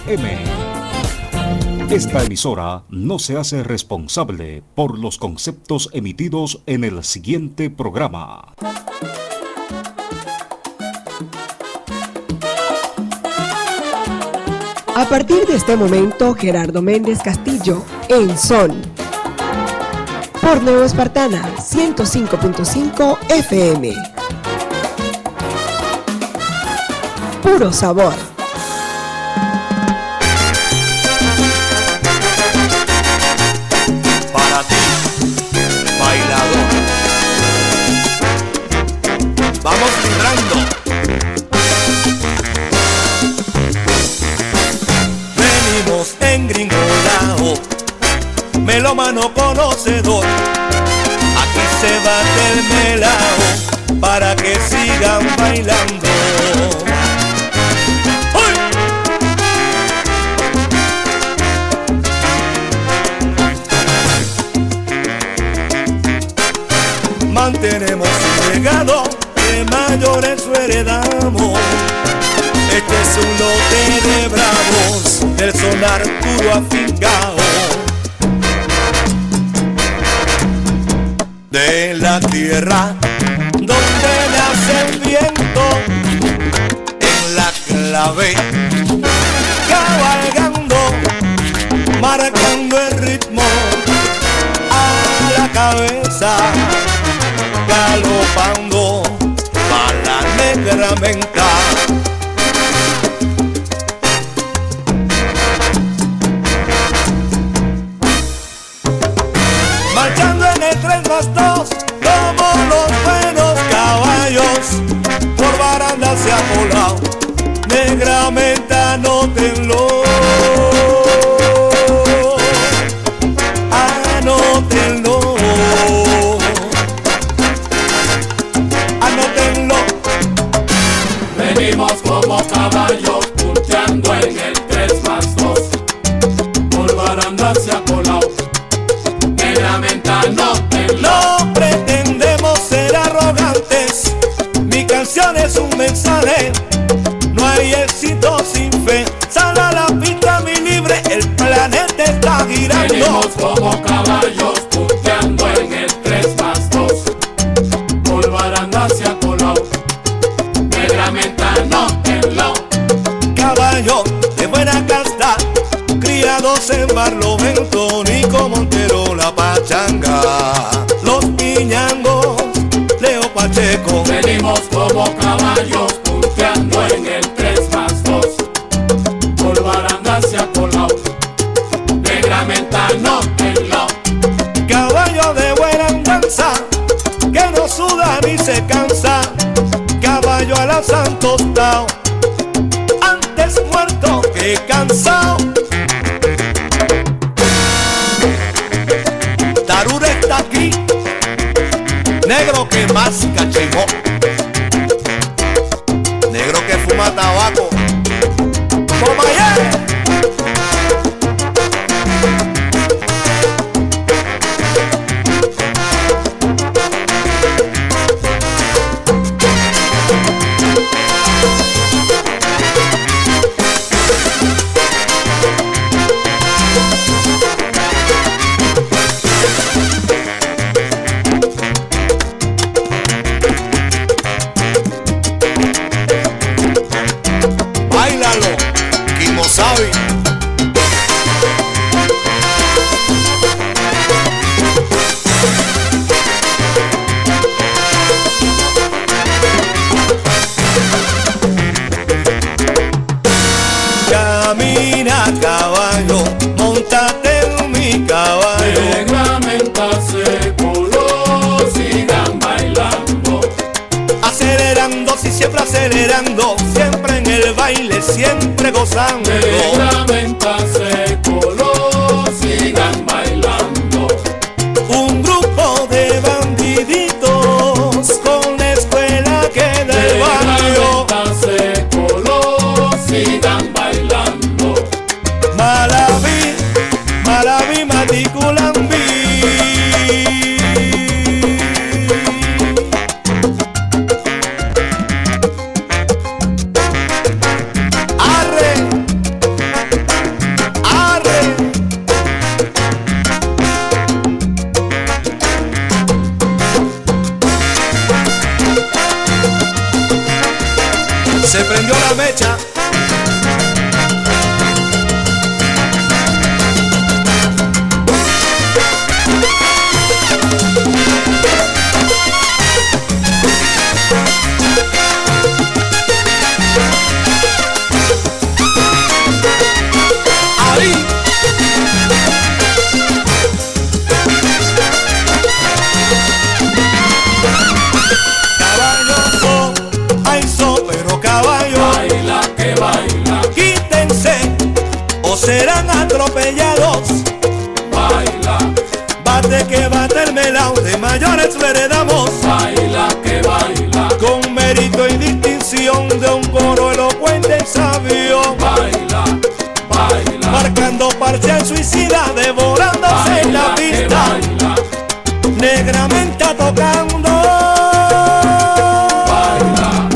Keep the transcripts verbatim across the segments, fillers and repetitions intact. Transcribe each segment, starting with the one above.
M. Esta emisora no se hace responsable por los conceptos emitidos en el siguiente programa. A partir de este momento, Gerardo Méndez Castillo en Son. Por Neo Espartana, ciento cinco punto cinco F M. Puro sabor. Para ti, bailador. Vamos vibrando. Venimos engringolao, melómano conocedor. Aquí se bate el melao para que sigan bailando. Mantenemos un legado que mayores lo heredamos. Este es un lote de bravos del sonar puro afincao. De la tierra donde nace el viento, en la clave cabalgando, marcando el ritmo a la cabeza, galopando a la negra menta. Marchando en el tres más dos, como los buenos caballos, por baranda se ha volado, negra menta, anótenlo, anótenlo. Venimos como caballos punteando en el tres más dos, por baranda se ha colado, negra menta, anótenlo. No pretendemos ser arrogantes, mi canción es un mensaje, no hay éxito sin fe. Sal a la pista mi libre, el planeta está girando. Venimos como caballos punteando en el tres más dos, por baranda se ha colado, negra menta, anótenlo. Caballo de buena casta, criados en Barlovento, Nico Montero, la pachanga, los piñangos, Leo Pacheco. Venimos como caballos punteando en el tres más dos, por baranda se ha colado, negra menta, anótenlo. Caballo de buena andanza, que no suda ni se cansa, caballo a la Santos Tao, antes muerto que cansado. Tarura está aquí, negro que más cachimó, negro que fuma tabaco. ¡Toma ya! Báilalo, Kimosabi. Camina caballo, montate en mi caballo. Negra menta se coló, sigan bailando. Acelerando, si siempre acelerando, siempre en el baile, siempre gozando. Negra menta se coló, sigan bailando. Un grupo de bandiditos con la escuela que del barrio. Negra menta se coló, sigan bailando. Malaví, Malaví, Maticulambi. Arre. no serán atropellados. Baila, bate que bate el melao, de mayores lo heredamos. Baila que baila, con mérito y distinción de un coro elocuente y sabio. Baila, baila, marcando parcial suicida, devorándose baila, en la pista. Baila, negramente tocando. Baila.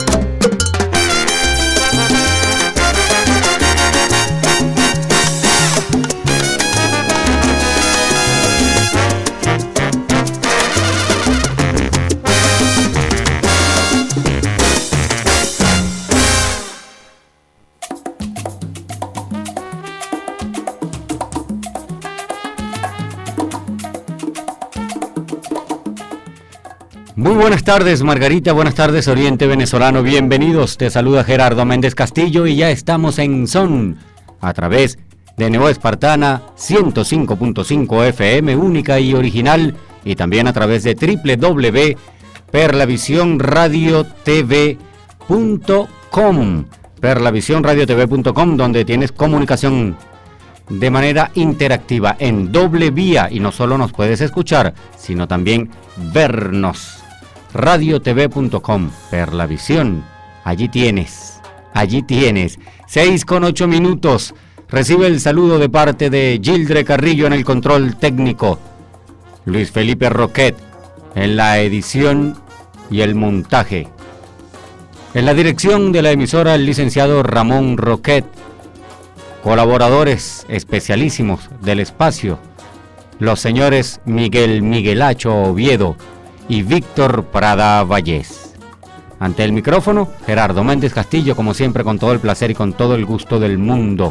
Muy buenas tardes, Margarita, buenas tardes, Oriente Venezolano, bienvenidos, te saluda Gerardo Méndez Castillo y ya estamos en Son, a través de Neo Espartana ciento cinco punto cinco F M, única y original, y también a través de doble u doble u doble u punto perlavisión radio t v punto com, perlavisión radio t v punto com, donde tienes comunicación de manera interactiva en doble vía, y no solo nos puedes escuchar, sino también vernos. radio t v punto com, Perlavisión, allí tienes, allí tienes, seis con ocho minutos, recibe el saludo de parte de Gildre Carrillo en el control técnico, Luis Felipe Roquet en la edición y el montaje, en la dirección de la emisora el licenciado Ramón Roquet, colaboradores especialísimos del espacio, los señores Miguel Miguelacho Oviedo y Víctor Prada Vallés. Ante el micrófono, Gerardo Méndez Castillo, como siempre, con todo el placer y con todo el gusto del mundo.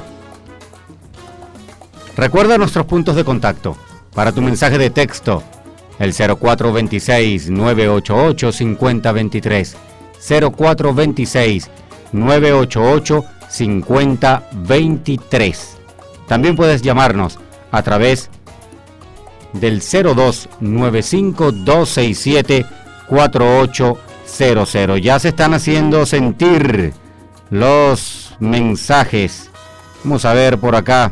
Recuerda nuestros puntos de contacto. Para tu mensaje de texto, el cero cuatro dos seis, nueve ocho ocho, cinco cero dos tres, cero cuatro dos seis, nueve ocho ocho, cinco cero dos tres. También puedes llamarnos a través del cero dos nueve cinco, dos seis siete, cuatro ocho cero cero. Ya se están haciendo sentir los mensajes. Vamos a ver por acá.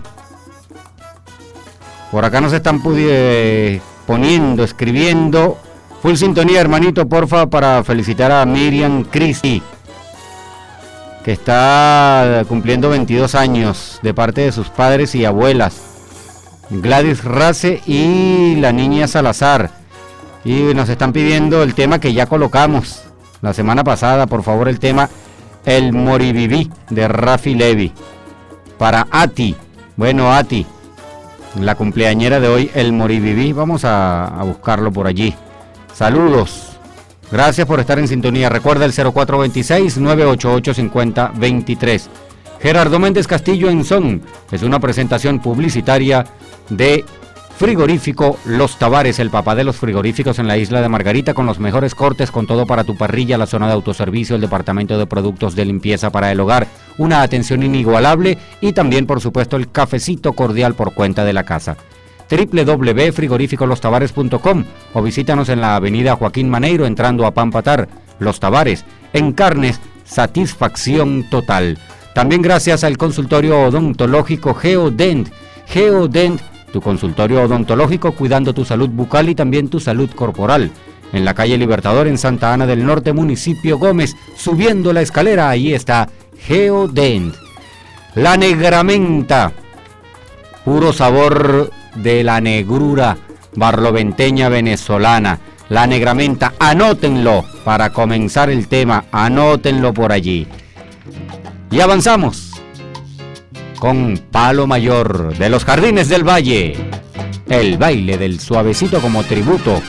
Por acá nos están poniendo, escribiendo. Full sintonía, hermanito, porfa, para felicitar a Miriam Cristi, que está cumpliendo veintidós años, de parte de sus padres y abuelas, Gladys Race y la niña Salazar. Y nos están pidiendo el tema que ya colocamos la semana pasada, por favor, el tema El Moriviví de Rafi Levi. Para Ati, bueno, Ati, la cumpleañera de hoy, El Moriviví, vamos a, a buscarlo por allí. Saludos. Gracias por estar en sintonía. Recuerda el cero cuatro dos seis, nueve ocho ocho, cinco cero dos tres. Gerardo Méndez Castillo en Son es una presentación publicitaria de Frigorífico Los Tavares, el papá de los frigoríficos en la isla de Margarita, con los mejores cortes, con todo para tu parrilla, la zona de autoservicio, el departamento de productos de limpieza para el hogar, una atención inigualable y también, por supuesto, el cafecito cordial por cuenta de la casa. doble u doble u doble u punto frigorífico los tavares punto com o visítanos en la avenida Joaquín Maneiro entrando a Pampatar. Los Tavares, en carnes, satisfacción total. También gracias al consultorio odontológico Geodent. Geodent, tu consultorio odontológico cuidando tu salud bucal y también tu salud corporal. En la calle Libertador, en Santa Ana del Norte, municipio Gómez, subiendo la escalera, ahí está Geodent. La Negramenta, puro sabor de la negrura barloventeña venezolana. La Negramenta, anótenlo para comenzar el tema, anótenlo por allí. Y avanzamos con Palo Mayor de los Jardines del Valle, el baile del suavecito como tributo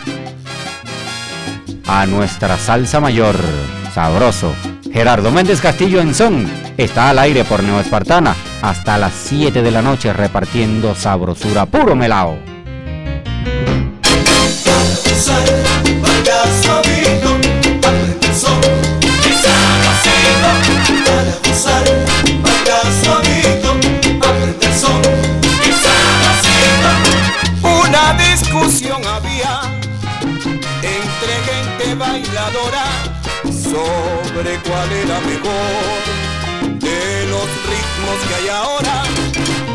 a nuestra salsa mayor, sabroso. Gerardo Méndez Castillo en Son está al aire por Neo Espartana hasta las siete de la noche repartiendo sabrosura, puro melao. Una discusión había entre gente bailadora sobre cuál era mejor de los ritmos que hay ahora.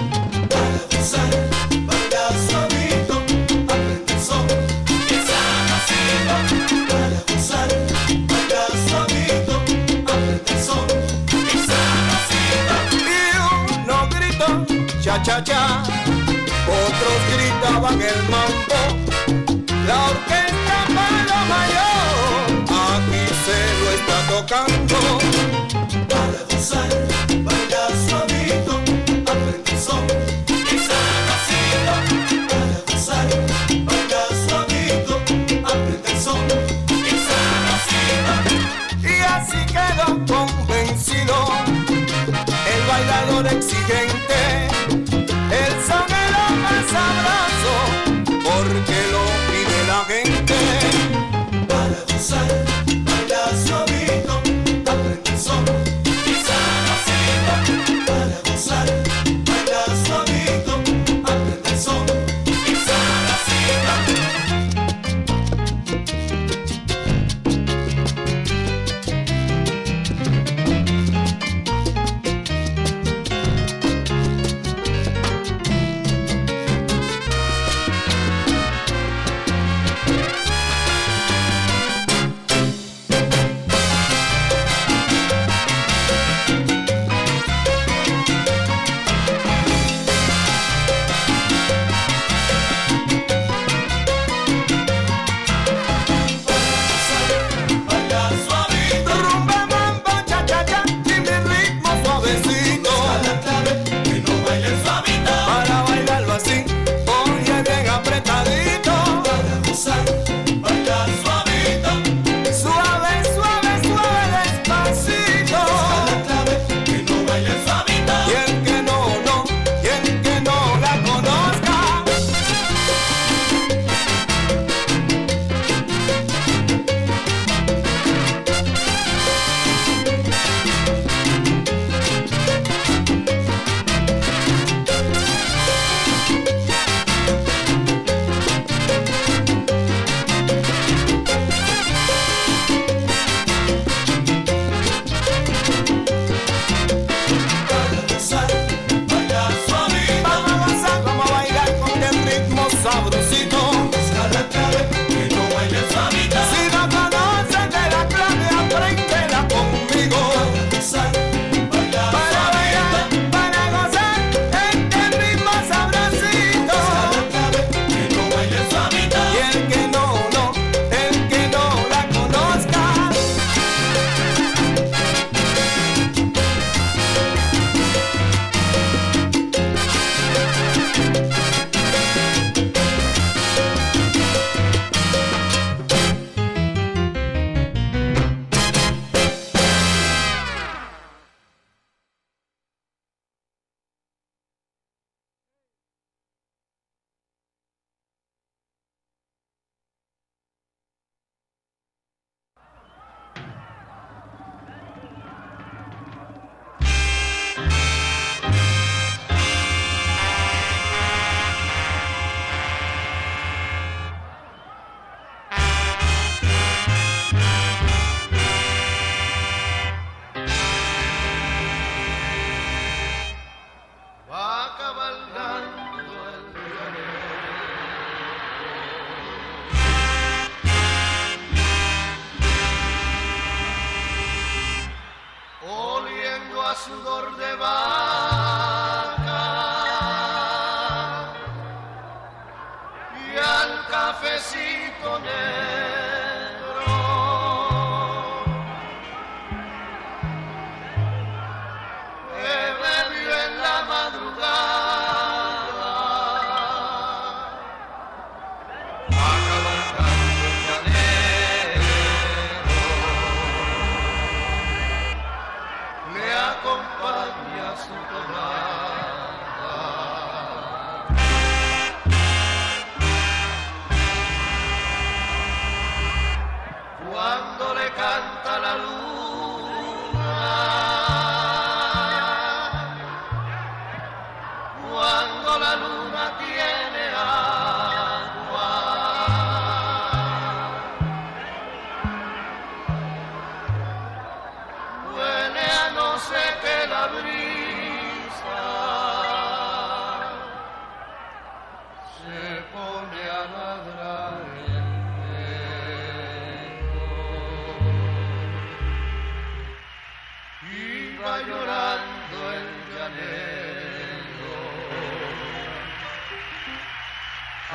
cha-cha-cha, otros gritaban el mambo, la orquesta Palo Mayor, aquí se lo está tocando. Para gozar, baila suavito, aprende el son y sabrosito. Para gozar, baila suavito, aprende el son y sabrosito. Y así quedó convencido el bailador exigente, el son es lo más sabroso, porque lo pide la gente. Para gozar, baila suavito, aprende el son y sabrosito. Para gozar, baila suavito, aprende el son y sabrosito.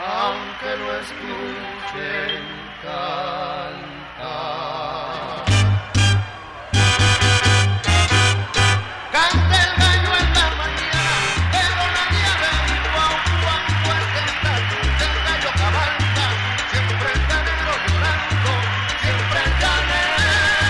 aunque lo escuchen cantar. Canta el gallo en la mañana, pero la nieve y guau, guau, fuerte está, el gallo cabalga, siempre el llanero llorando, siempre el llanero.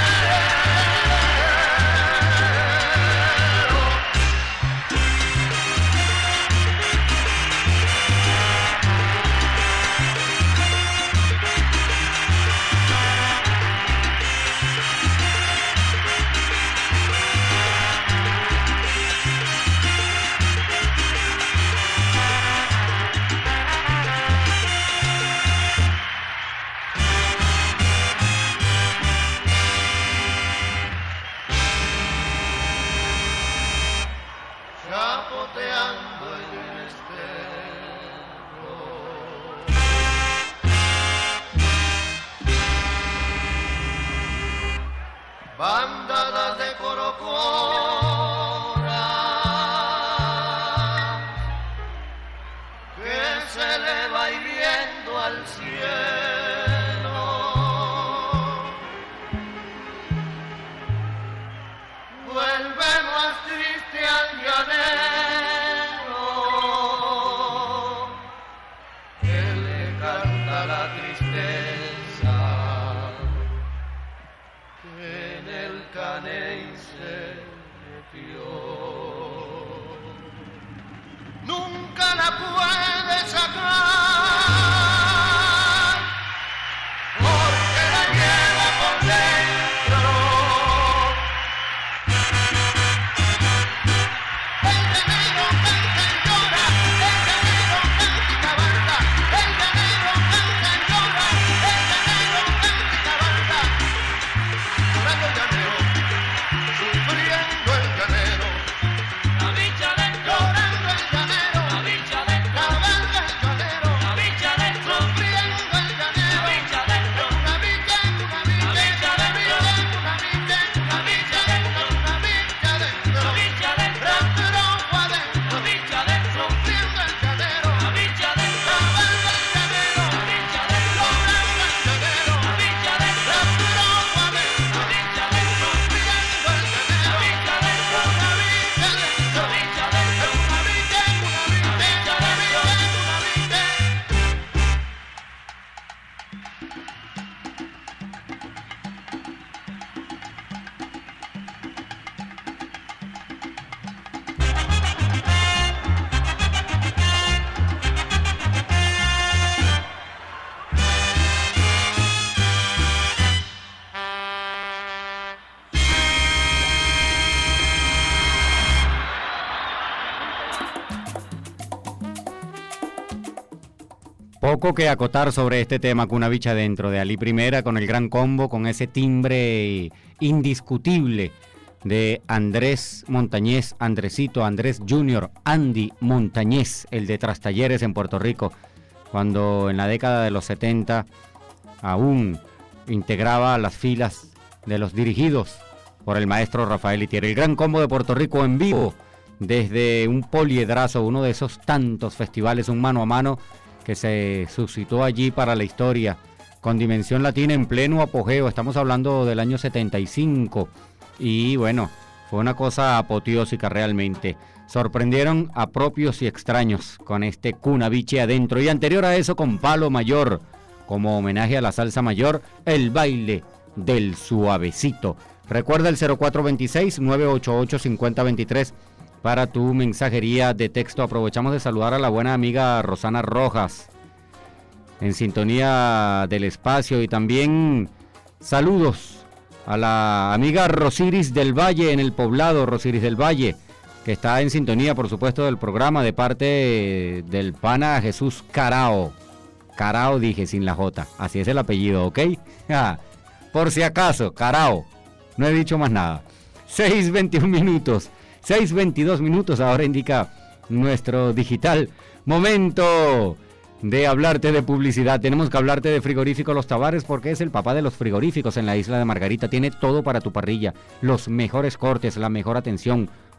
Chapoteando en el estero, bandadas de corocoras que se le va hiriendo al cielo. Vuelve más triste al llanero, que le canta la tristeza, que en el caney se metió. Nunca la puede sacar, porque la lleva por dentro. El llanero canta y llora, el llanero canta y cabalga, el llanero canta y llora, el llanero canta y cabalga. Llorando el llanero, sufriendo el llanero, la bicha dentro, llorando el llanero, la bicha dentro, cabalga el llanero, la bicha dentro, sufriendo el llanero, la bicha dentro, una bicha, una bicha, una bicha dentro, una bicha, una bicha dentro, una bicha dentro, la bicha dentro, la trompa dentro, la bicha dentro, sufriendo el llanero, la bicha dentro, cabalga el llanero, la bicha dentro, llorando el llanero, la bicha dentro, la trompa dentro, la bicha dentro, sufriendo el llanero, la bicha dentro, una bicha dentro, la bicha dentro, una bicha, una bicha, una bicha, una bicha. Poco que acotar sobre este tema, Cuna Bicha dentro de Ali Primera, con el gran combo, con ese timbre indiscutible de Andrés Montañez, Andresito, Andrés Junior, Andy Montañez, el de Trastalleres en Puerto Rico, cuando en la década de los setenta aún integraba las filas de los dirigidos por el maestro Rafael Itier. El gran combo de Puerto Rico en vivo desde un poliedrazo, uno de esos tantos festivales, un mano a mano que se suscitó allí para la historia, con Dimensión Latina en pleno apogeo. Estamos hablando del año setenta y cinco, y bueno, fue una cosa apoteósica realmente. Sorprendieron a propios y extraños con este Cuna Biche adentro, y anterior a eso con Palo Mayor, como homenaje a la salsa mayor, el baile del suavecito. Recuerda el cero cuatro dos seis, nueve ocho ocho, cinco cero dos tres para tu mensajería de texto. Aprovechamos de saludar a la buena amiga Rosana Rojas, en sintonía del espacio, y también saludos a la amiga Rosiris del Valle en el Poblado, Rosiris del Valle, que está en sintonía, por supuesto, del programa, de parte del pana Jesús Carao. Carao dije, sin la J, así es el apellido, ¿ok? Por si acaso, Carao, no he dicho más nada. seis veintiún minutos. seis veintidós minutos, ahora indica nuestro digital. Momento de hablarte de publicidad. Tenemos que hablarte de Frigorífico Los Tavares, porque es el papá de los frigoríficos en la isla de Margarita. Tiene todo para tu parrilla, los mejores cortes, la mejor atención,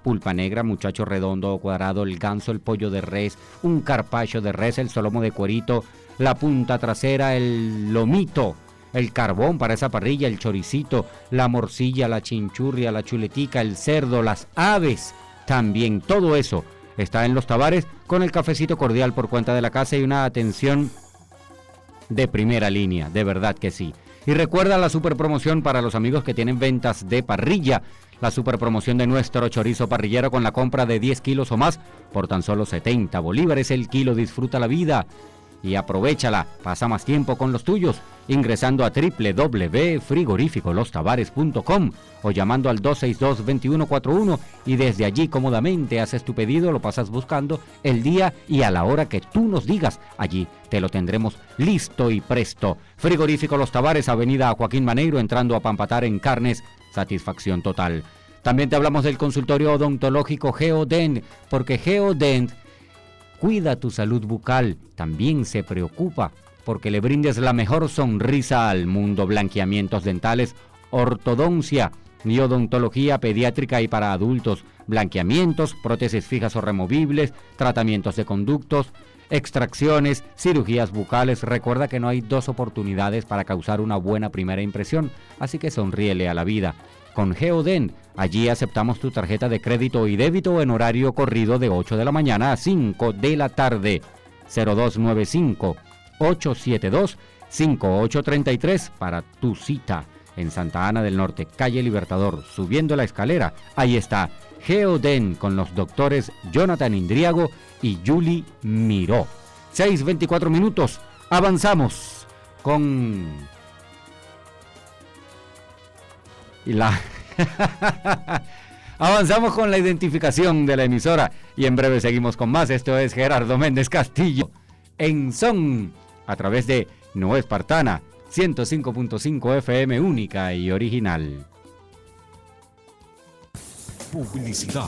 pulpa negra, muchacho redondo o cuadrado, el ganso, el pollo de res, un carpaccio de res, el solomo de cuerito, la punta trasera, el lomito, el carbón para esa parrilla, el choricito, la morcilla, la chinchurria, la chuletica, el cerdo, las aves, también todo eso está en Los Tabares, con el cafecito cordial por cuenta de la casa y una atención de primera línea, de verdad que sí. Y recuerda la super promoción para los amigos que tienen ventas de parrilla, la super promoción de nuestro chorizo parrillero con la compra de diez kilos o más por tan solo setenta bolívares el kilo. Disfruta la vida y aprovéchala, pasa más tiempo con los tuyos, ingresando a doble u doble u doble u punto frigorífico los tabares punto com o llamando al dos seis dos, dos uno cuatro uno y desde allí cómodamente haces tu pedido, lo pasas buscando el día y a la hora que tú nos digas, allí te lo tendremos listo y presto. Frigorífico Los Tabares, avenida Joaquín Maneiro, entrando a Pampatar en carnes, satisfacción total. También te hablamos del consultorio odontológico Geodent, porque Geodent cuida tu salud bucal, también se preocupa porque le brindes la mejor sonrisa al mundo. Blanqueamientos dentales, ortodoncia y odontología pediátrica y para adultos, blanqueamientos, prótesis fijas o removibles, tratamientos de conductos, extracciones, cirugías bucales. Recuerda que no hay dos oportunidades para causar una buena primera impresión, así que sonríele a la vida. Con Geodent, allí aceptamos tu tarjeta de crédito y débito en horario corrido de ocho de la mañana a cinco de la tarde. cero dos nueve cinco, ocho siete dos, cinco ocho tres tres para tu cita. En Santa Ana del Norte, calle Libertador, subiendo la escalera, ahí está Geodent con los doctores Jonathan Indriago y Julie Miró. seis veinticuatro minutos, avanzamos con y la avanzamos con la identificación de la emisora y en breve seguimos con más. Esto es Gerardo Méndez Castillo en Son a través de No Espartana ciento cinco punto cinco F M, única y original. Publicidad.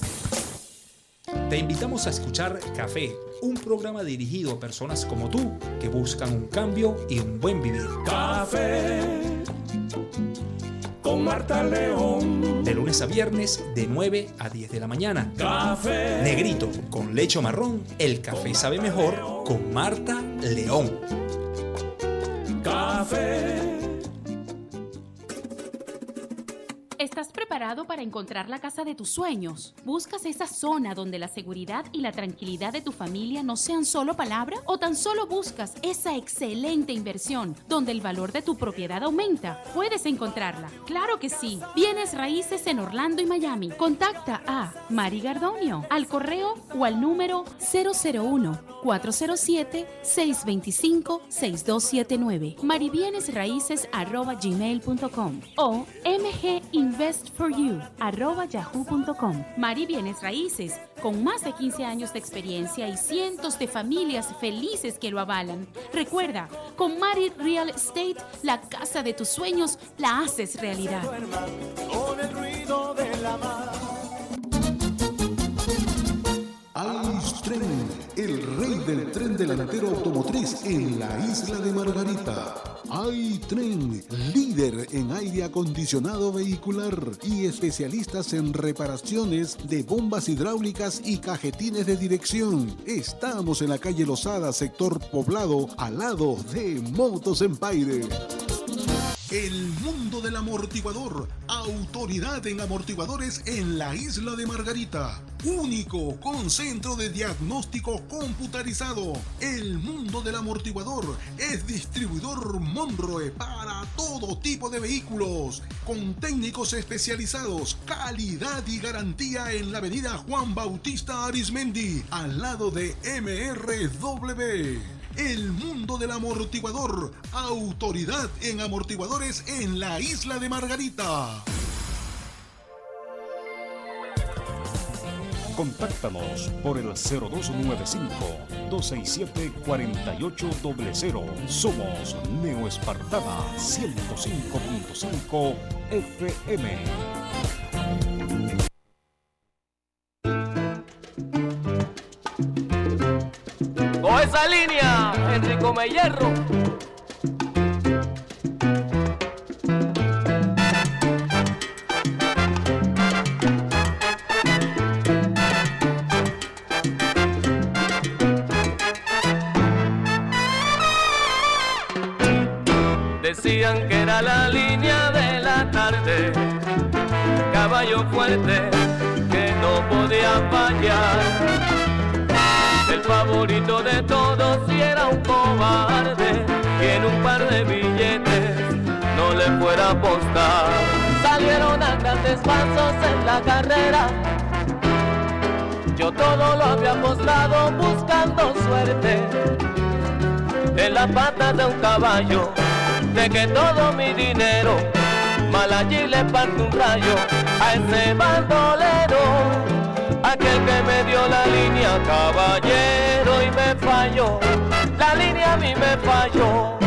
Te invitamos a escuchar Café, un programa dirigido a personas como tú que buscan un cambio y un buen vivir. Café con Marta León. De lunes a viernes de nueve a diez de la mañana. Café Negrito con leche o marrón, el café sabe mejor con Marta León. Café. ¿Estás preparado para encontrar la casa de tus sueños? ¿Buscas esa zona donde la seguridad y la tranquilidad de tu familia no sean solo palabra? ¿O tan solo buscas esa excelente inversión donde el valor de tu propiedad aumenta? Puedes encontrarla. ¡Claro que sí! Bienes raíces en Orlando y Miami. Contacta a Mari Gardonio al correo o al número cero cero uno, cuatro cero siete, seis dos cinco, seis dos siete nueve. maribienesraíces arroba gmail punto com o mginvestforyou arroba yahoo punto com. Mari Bienes Raíces, con más de quince años de experiencia y cientos de familias felices que lo avalan. Recuerda, con Mari Real Estate, la casa de tus sueños la haces realidad. Con el ruido de la mar. Aistren, el rey del tren delantero automotriz en la isla de Margarita. Aitren, líder en aire acondicionado vehicular y especialistas en reparaciones de bombas hidráulicas y cajetines de dirección. Estamos en la calle Lozada, sector Poblado, al lado de Motos Empire. El mundo del amortiguador, autoridad en amortiguadores en la isla de Margarita. Único con centro de diagnóstico computarizado. El mundo del amortiguador es distribuidor Monroe para todo tipo de vehículos. Con técnicos especializados, calidad y garantía en la avenida Juan Bautista Arismendi, al lado de M R W. El mundo del amortiguador, autoridad en amortiguadores en la isla de Margarita. Contáctanos por el cero dos nueve cinco, dos seis siete, cuatro ocho cero cero. Somos Neo Espartana ciento cinco punto cinco F M. Coge esa línea, Enrico Mellero. decían que era la línea de la tarde, caballo fuerte que no podía fallar, el favorito de todos y era un cobarde, y en un par de billetes no le fuera a apostar. Salieron a grandes pasos en la carrera, yo todo lo había apostado buscando suerte, en la pata de un caballo, de que todo mi dinero, mal allí le parte un rayo a ese bandolero, aquel que me dio la línea, caballero, y me falló, la línea a mí me falló.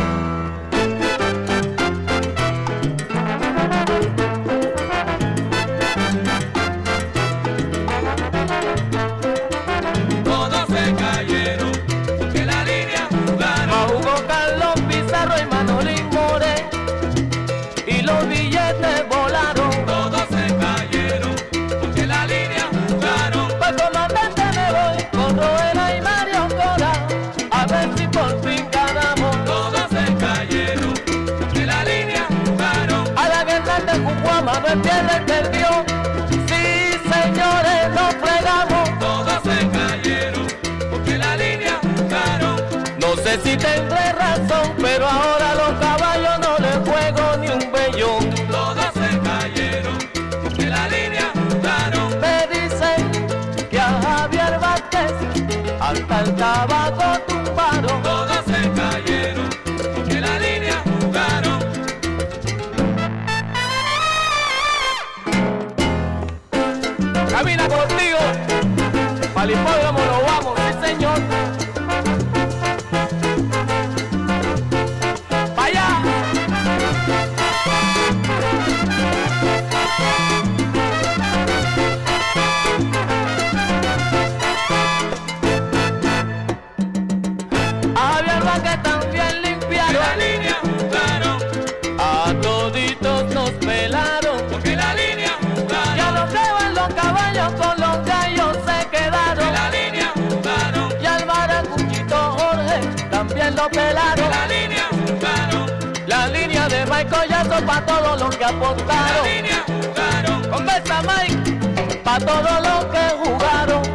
Todos se cayeron porque la línea jugaron. Jugó Carlos Pizarro y Manolín More, y los billetes volaron. Todos se cayeron porque la línea jugaron. Pues comandante me voy con Roena y Mario Cora, a ver si por fin ganamos. Todos se cayeron porque la línea jugaron. A la guerra de Cucuama no es pierde, perdió. Sí, señores, nos fregamos. Todos se cayeron porque la línea jugaron. No sé si tendré razón, pero ahora los caballos no les juego ni un vellón. Todos se cayeron porque la línea jugaron. Me dicen que a Javier Vázquez hasta el tabaco tumbaron. Todos se cayeron porque la línea jugaron. Camina contigo, pa'l hipódromo lo vamos, sí señor. ¡Pa' allá! A Javier Vázquez también limpiaron. La línea jugaron A toditos nos pelaron. porque la línea jugaron. Y a los que van los caballos con los gallos se quedaron. La línea jugaron. Y al maracuchito Jorge también lo pelaron. La línea jugaron. La línea de Mike Collazo pa' todos los que La apostaron. línea jugaron. Conversa Mike pa' todos los que jugaron.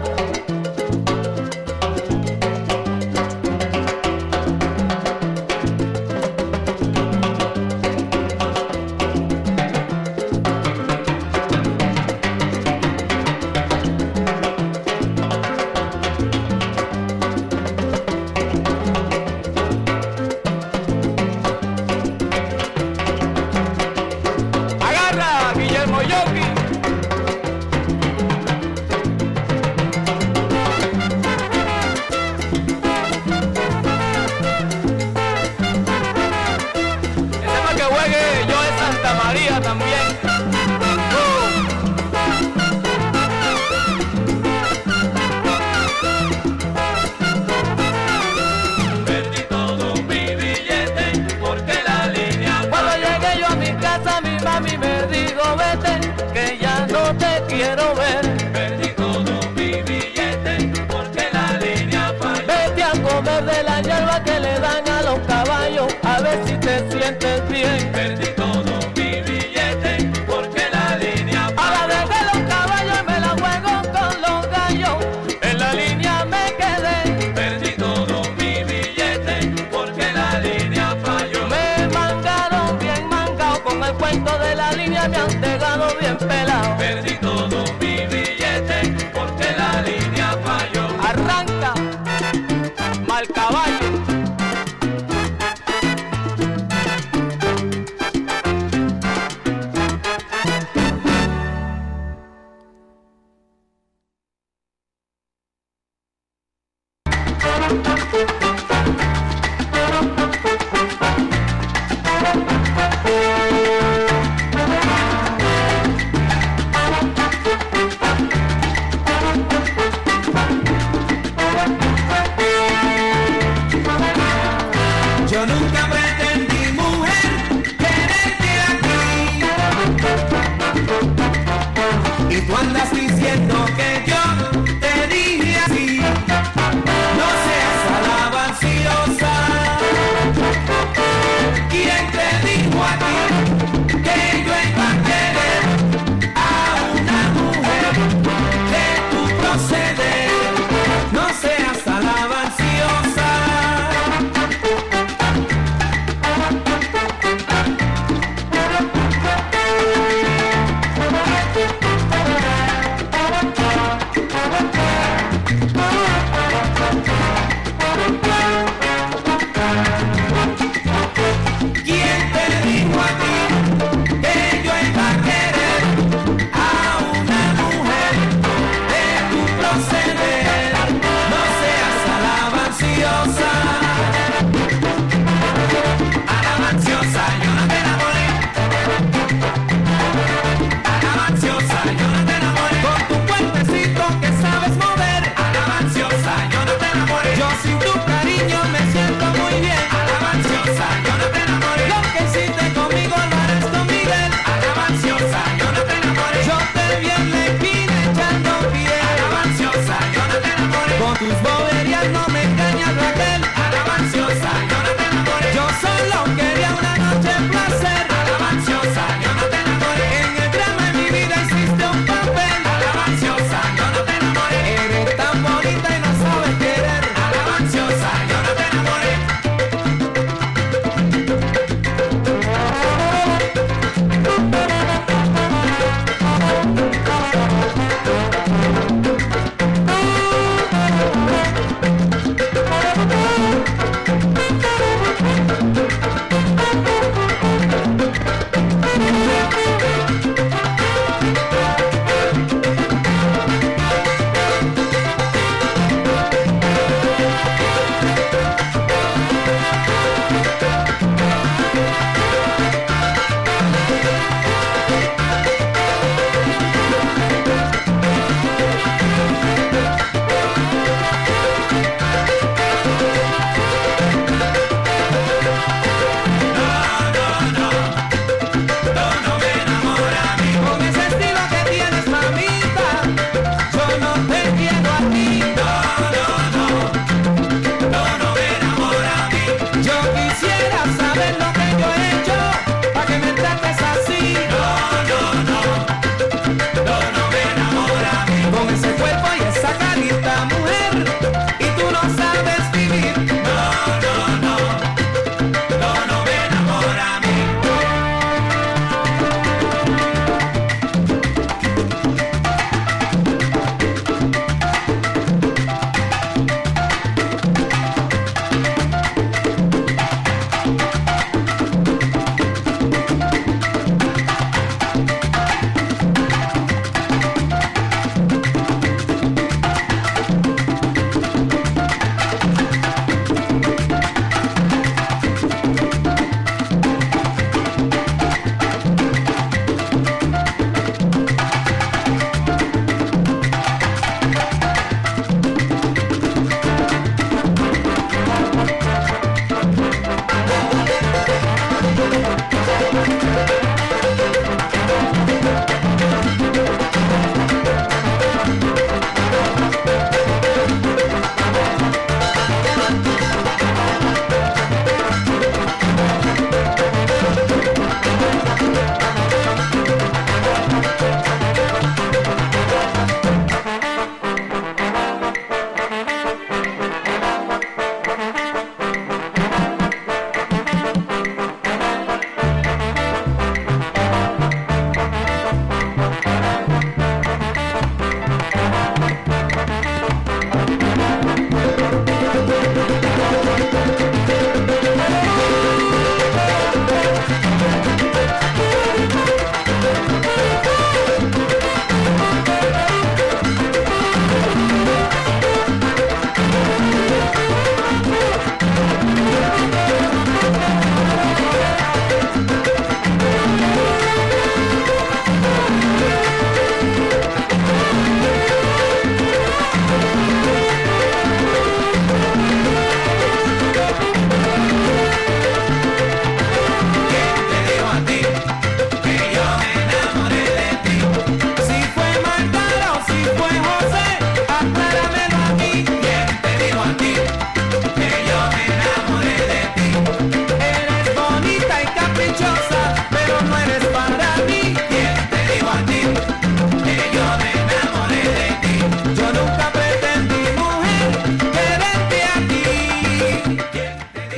Agarra, Guillermo Yoki. Ese para que juegue yo de Santa María también. Uh. Perdí todo mi billete porque la línea Cuando llegué yo a mi casa, mi mami me dijo, vete, que ya no te quiero ver. Perdí todo mi billete porque la línea falló. Vete a comer de la hierba que le dan a los caballos, a ver si te sientes bien. Perdí todo mi billete porque la línea A la falló. vez de los caballos me la juego con los gallos, en la línea me quedé. Perdí todo mi billete porque la línea falló. Me mangaron bien mangado, con el cuento de la línea me han pegado bien pelado. Perdí todo mi billete porque la línea falló. Arranca, mal caballo. Yo nunca pretendí, mujer, quererte aquí. Y tú andas diciendo que yo te dije así. No seas alabanza.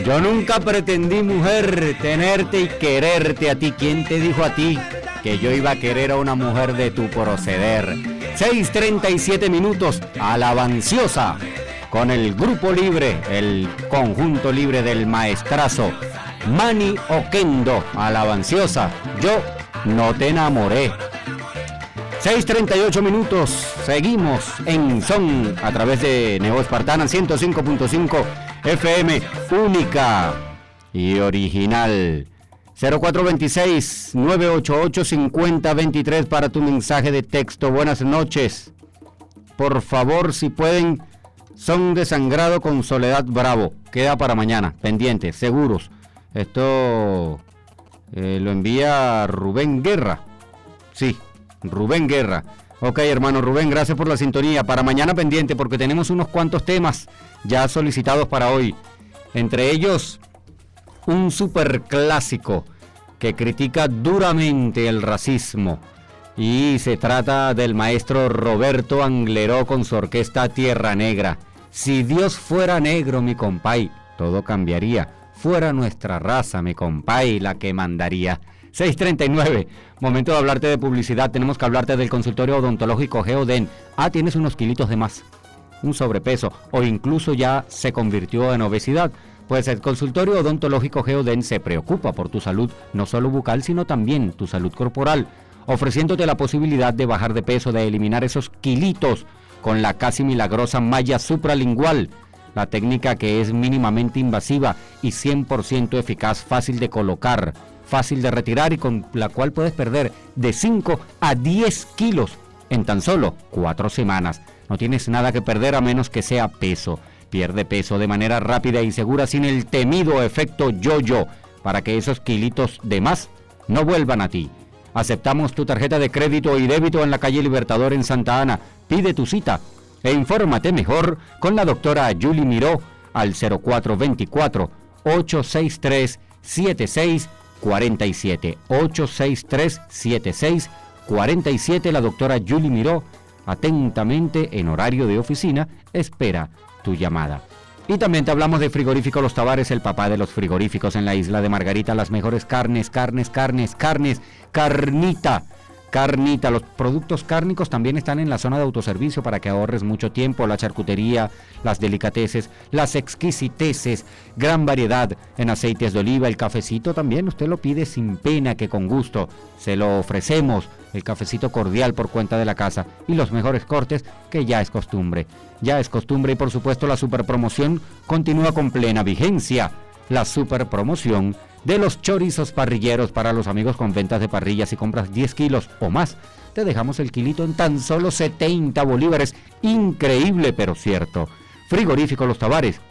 Yo nunca pretendí, mujer, tenerte y quererte a ti. ¿Quién te dijo a ti que yo iba a querer a una mujer de tu proceder? seis treinta y siete minutos, Alabanciosa, con el grupo libre, el conjunto libre del maestrazo Manny Oquendo. Alabanciosa, yo no te enamoré. seis treinta y ocho minutos, seguimos en Son a través de Neo Espartana ciento cinco punto cinco F M, única y original. Cero cuatro dos seis, nueve ocho ocho, cinco cero dos tres para tu mensaje de texto. Buenas noches. Por favor, si pueden, Son de Sangrado con Soledad Bravo. Queda para mañana, pendientes, seguros. Esto eh, lo envía Rubén Guerra. Sí, Rubén Guerra. Ok, hermano Rubén, gracias por la sintonía. Para mañana pendiente, porque tenemos unos cuantos temas ya solicitados para hoy. Entre ellos, un superclásico que critica duramente el racismo. Y se trata del maestro Roberto Angleró con su orquesta Tierra Negra. Si Dios fuera negro, mi compay, todo cambiaría. Fuera nuestra raza, mi compay, la que mandaría. seis treinta y nueve, momento de hablarte de publicidad. Tenemos que hablarte del consultorio odontológico Geoden. Ah, tienes unos kilitos de más, un sobrepeso, o incluso ya se convirtió en obesidad. Pues el consultorio odontológico Geoden se preocupa por tu salud, no solo bucal, sino también tu salud corporal, ofreciéndote la posibilidad de bajar de peso, de eliminar esos kilitos con la casi milagrosa malla supralingual, la técnica que es mínimamente invasiva y cien por ciento eficaz, fácil de colocar, fácil de retirar y con la cual puedes perder de cinco a diez kilos en tan solo cuatro semanas. No tienes nada que perder a menos que sea peso. Pierde peso de manera rápida y segura sin el temido efecto yo-yo, para que esos kilitos de más no vuelvan a ti. Aceptamos tu tarjeta de crédito y débito en la calle Libertador en Santa Ana. Pide tu cita e infórmate mejor con la doctora Julie Miró al cero cuatro dos cuatro, ocho seis tres, siete seis cuatro siete. ocho seis tres, siete seis cuatro siete. La doctora Julie Miró, atentamente en horario de oficina, espera tu llamada. Y también te hablamos de Frigorífico Los Tavares, el papá de los frigoríficos en la isla de Margarita. Las mejores carnes, carnes, carnes, carnes, carnita, carnita. Los productos cárnicos también están en la zona de autoservicio para que ahorres mucho tiempo. La charcutería, las delicateces, las exquisiteces, gran variedad en aceites de oliva. El cafecito también usted lo pide sin pena, que con gusto se lo ofrecemos. El cafecito cordial por cuenta de la casa y los mejores cortes, que ya es costumbre. Ya es costumbre y por supuesto la super promoción continúa con plena vigencia. La super promoción de los chorizos parrilleros para los amigos con ventas de parrillas. Si compras diez kilos o más, te dejamos el kilito en tan solo setenta bolívares. Increíble pero cierto. Frigorífico Los Tavares,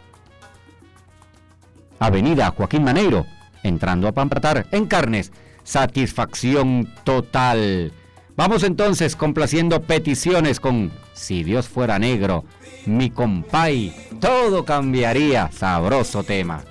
Avenida Joaquín Maneiro, entrando a Pampatar, en carnes. Satisfacción total. Vamos entonces complaciendo peticiones con Si Dios fuera negro, mi compay, todo cambiaría. Sabroso tema.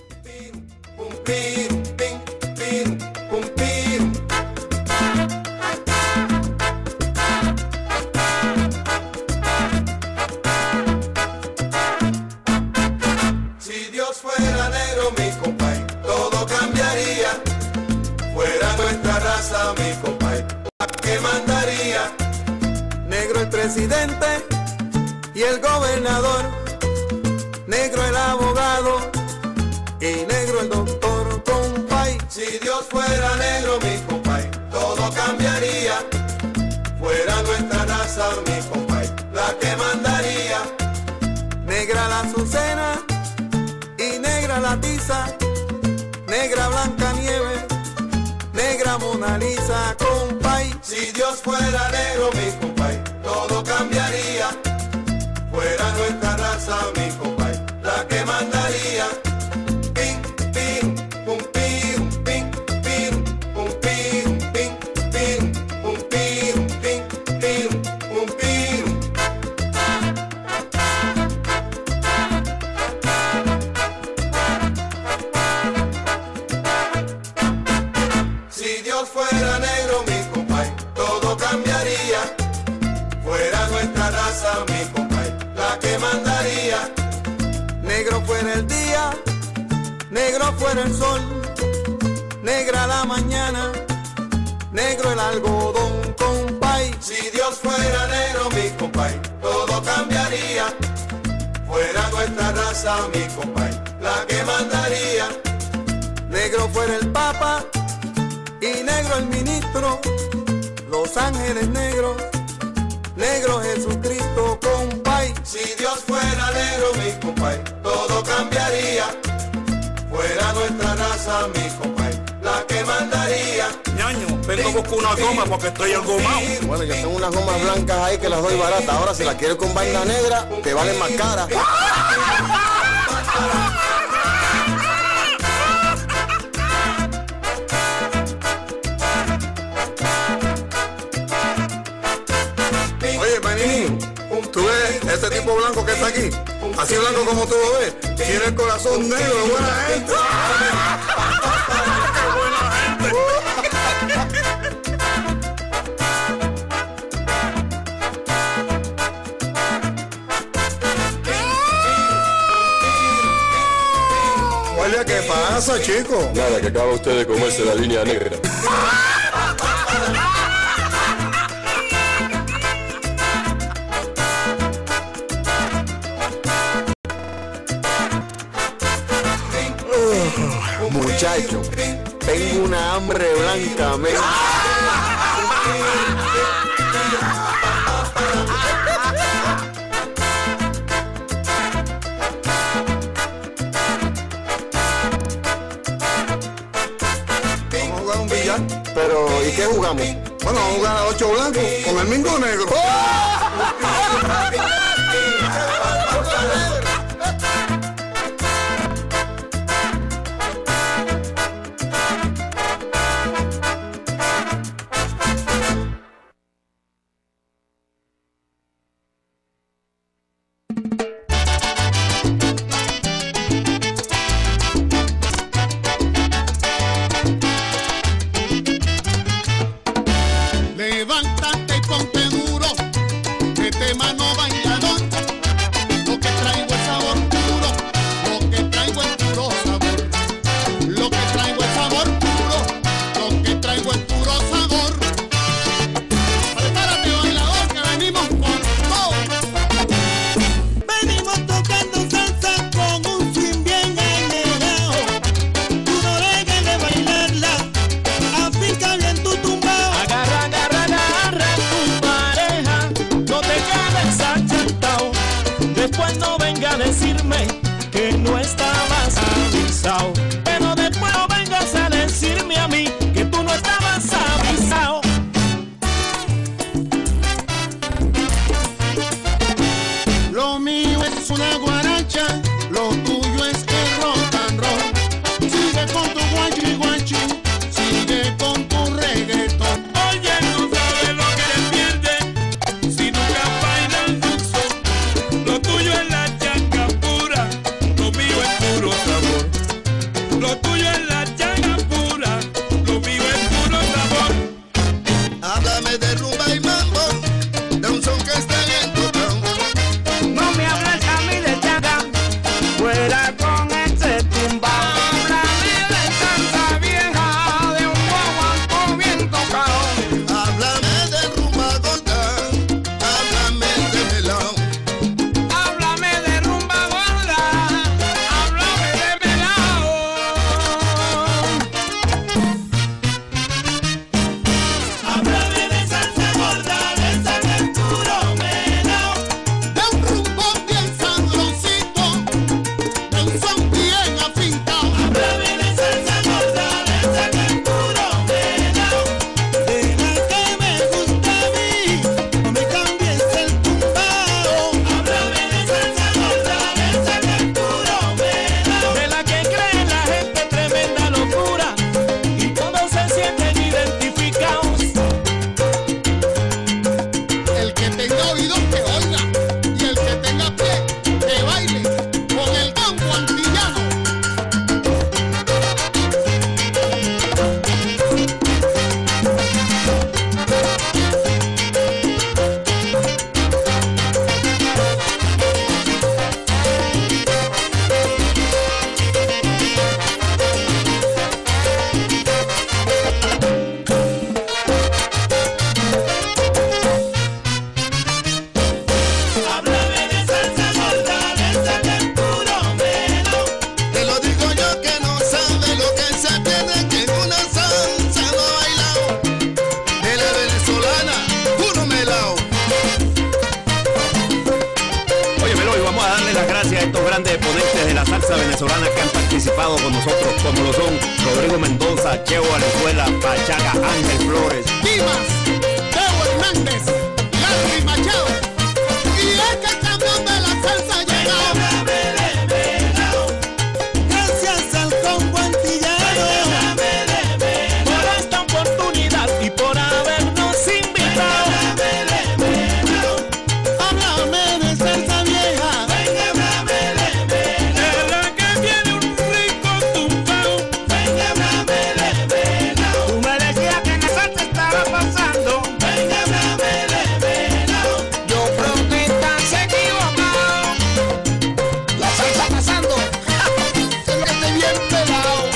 Si Dios fuera negro, mi compay, todo cambiaría. Fuera nuestra raza, mi compay, ¿a qué mandaría? Negro el presidente y el gobernador, negro el abogado y negro el doctor, compay. Si Dios fuera negro, mi compay, todo cambiaría. Fuera nuestra raza, mi compay, la que mandaría. Negra la azucena y negra la tiza, negra Blanca Nieve, negra Mona Lisa, compay. Si Dios fuera negro, mi compay, todo cambiaría. Fuera nuestra raza, mi compay, la que mandaría. Pim, pim, pum, pim, pim, pim, pum, pim, pim, pim, pum, pim, pim, pim, pum, pim. Si Dios fuera negro, mi compay, todo cambiaría. Fuera nuestra raza, mi compay, la que mandaría. Negro fuera el día, negro fuera el sol, negra la mañana, negro el algodón, compay. Si Dios fuera negro, mi compay, todo cambiaría. Fuera nuestra raza, mi compay, la que mandaría. Negro fuera el papa y negro el ministro, los ángeles negros, negro Jesucristo, compay. Si Dios fuera negro, mi compay, todo cambiaría. Fuera nuestra raza, mi compay, la que mandaría. Ñaño, vengo a buscar una goma porque estoy engomado. Bueno, yo tengo unas gomas blancas ahí que las doy baratas. Ahora si las quieres con vaina negra, que valen más caras. Oye, Manín, tú ves ese tipo blanco que está aquí, así blanco como tú lo ves, tiene el corazón negro de buena gente. ¡Qué buena gente! Oye, ¿qué pasa, chico? Nada, que acaba usted de comerse la línea negra. Muchacho, tengo una hambre blanca, men. Vamos a jugar un billar. Pero, ¿y qué jugamos? Bueno, vamos a jugar a ocho blancos con el mingo negro. Levántate y ponte duro, mete mano bailador. Lo que traigo es sabor puro, lo que traigo es puro sabor. Lo que traigo es sabor puro, lo que traigo es puro sabor. Prepárate bailador que venimos con todo. Venimos tocando salsa con un swing bien enredado. Tú no dejes de bailarla, afinca bien tu tumbao. Agarra, agarra, agarra tu pareja, no te quedes achantao. Después no venga a decirme que no estabas avisado. Pero después no vengas a decirme a mí que tú no estabas avisado. Lo mío es una guaracha, lo tuyo es el rock and roll. Sigue con tu guachi guachi, sigue con tu reggaetón. Oye, no sabes lo que te pierdes si nunca bailas un son. Lo tuyo es la changa pura, lo mío es puro sabor. Lo tuyo es la changa pura, lo mío es puro sabor. Háblame de rumba y mambo, de un son que está bien tocado. No me hables a mí de changa, fuera gracias a estos grandes exponentes de la salsa venezolana que han participado con nosotros, como lo son Rodrigo Mendoza, Cheo Valenzuela, Pachaga, Ángel Flores. Dimas, Teo Hernández, Larry Machado. Y es que el camión de la salsa ha llegado. Gracias al combo antillano por esta oportunidad y por habernos invitado. Háblame de salsa vieja, De la que tiene un rico tumbao. Tú me decías que en la salsa estaba pasando. Yo creo que estás equivocado. la salsa pasando. Se lo estoy bien pelado.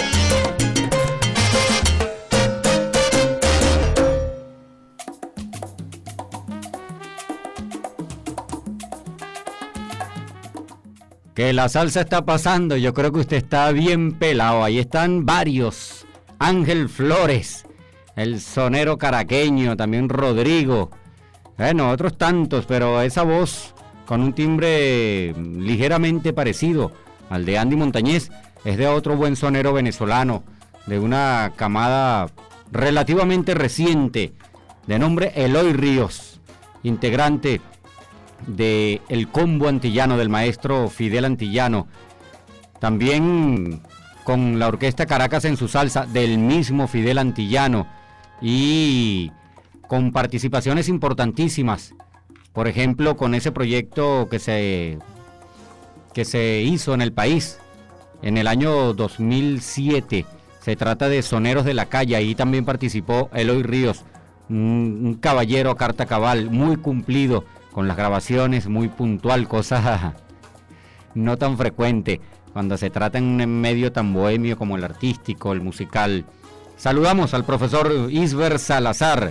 Que la salsa está pasando, yo creo que usted está bien pelado. Ahí están varios. Ángel Flores, el sonero caraqueño, también Rodrigo. Bueno, otros tantos, pero esa voz con un timbre ligeramente parecido al de Andy Montañez es de otro buen sonero venezolano, de una camada relativamente reciente, de nombre Eloy Ríos, integrante de el combo antillano del maestro Fidel Antillano, también con la orquesta Caracas en su salsa del mismo Fidel Antillano y con participaciones importantísimas, por ejemplo con ese proyecto que se que se hizo en el país en el año dos mil siete. Se trata de Soneros de la Calle, ahí también participó Eloy Ríos, un, un caballero a carta cabal, muy cumplido con las grabaciones, muy puntual, cosa no tan frecuente cuando se trata en un medio tan bohemio como el artístico, el musical. Saludamos al profesor Isber Salazar.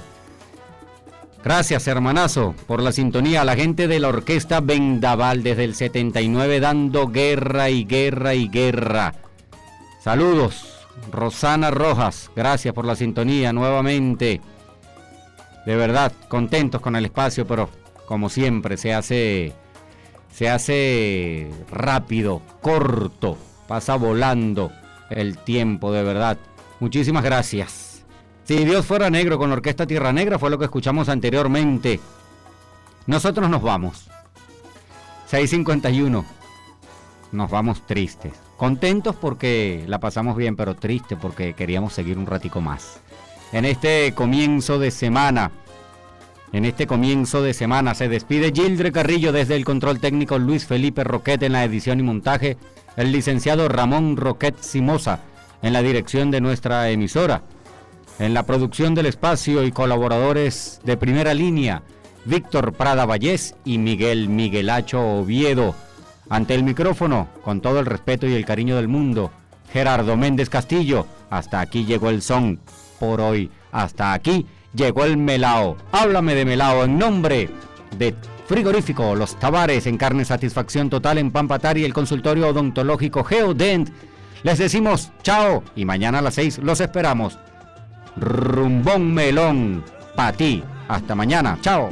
Gracias, hermanazo, por la sintonía. A la gente de la orquesta Vendaval desde el setenta y nueve dando guerra y guerra y guerra. Saludos. Rosana Rojas, gracias por la sintonía nuevamente. De verdad, contentos con el espacio, pero como siempre se hace se hace rápido, corto, pasa volando el tiempo, de verdad. Muchísimas gracias. Si Dios fuera negro con la orquesta Tierra Negra fue lo que escuchamos anteriormente. Nosotros nos vamos. seis cincuenta y uno. Nos vamos tristes. Contentos porque la pasamos bien, pero tristes porque queríamos seguir un ratico más. En este comienzo de semana, en este comienzo de semana se despide Gildre Carrillo desde el control técnico, Luis Felipe Roquet en la edición y montaje, el licenciado Ramón Roquet Simosa en la dirección de nuestra emisora, en la producción del espacio y colaboradores de primera línea, Víctor Prada Vallés y Miguel Miguelacho Oviedo. Ante el micrófono, con todo el respeto y el cariño del mundo, Gerardo Méndez Castillo. Hasta aquí llegó el son por hoy. Hasta aquí llegó el melao. Háblame de melao en nombre de Frigorífico Los Tavares, en carne satisfacción total en Pampatari, el consultorio odontológico Geodent. Les decimos chao y mañana a las seis los esperamos. Rumbón melón pa' ti. Hasta mañana. Chao.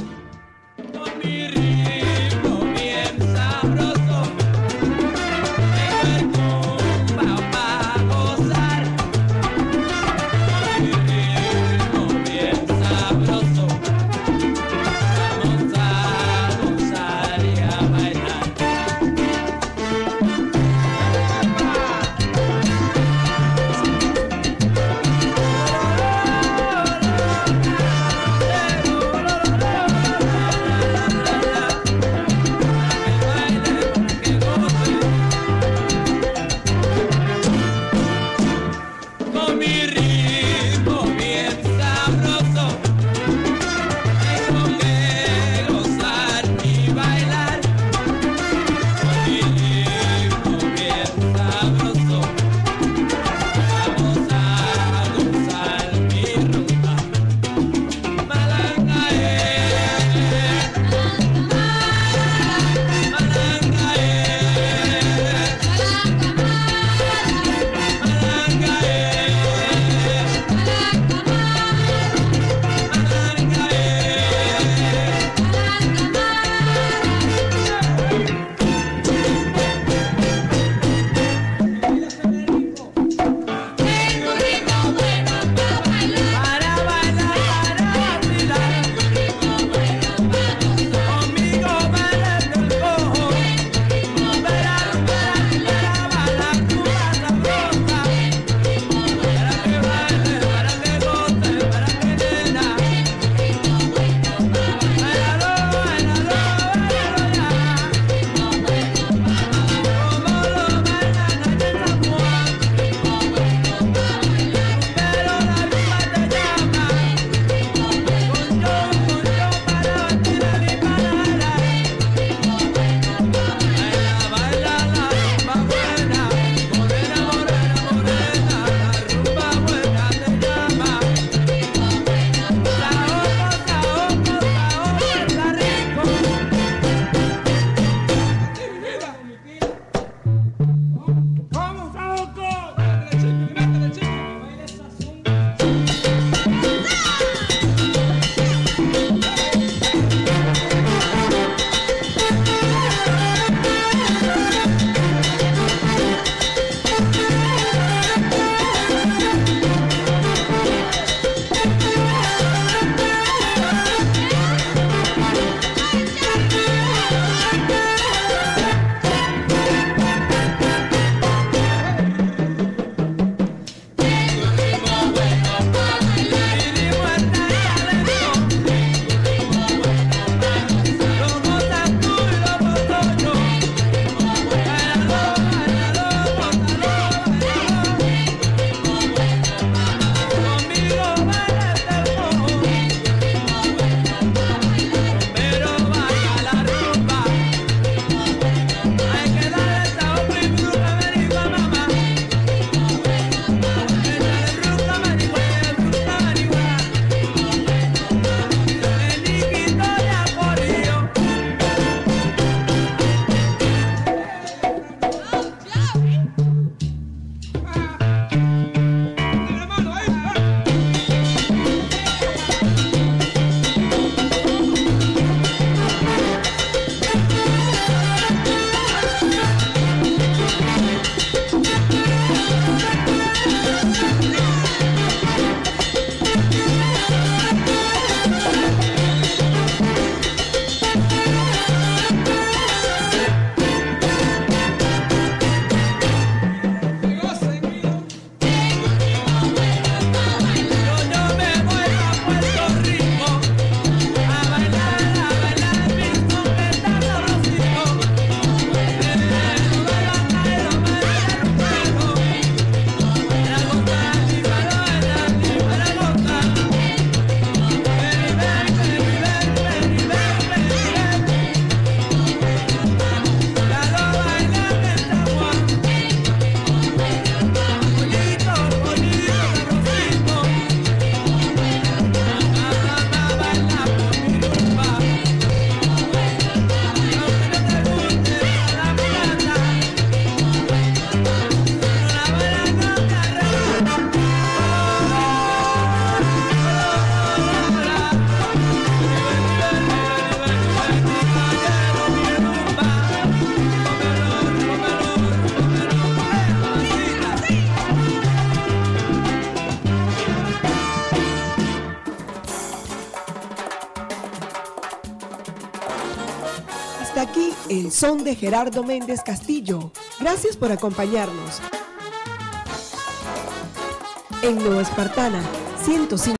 Hasta aquí el son de Gerardo Méndez Castillo. Gracias por acompañarnos. En Nueva Espartana, ciento cinco.